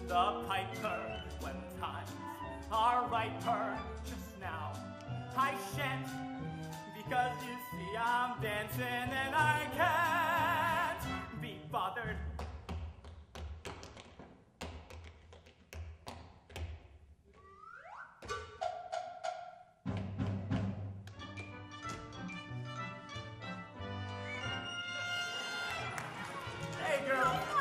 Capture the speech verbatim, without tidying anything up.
the piper when times are riper. Just now I shan't, because you see I'm dancing and I can't be bothered. Hey girl.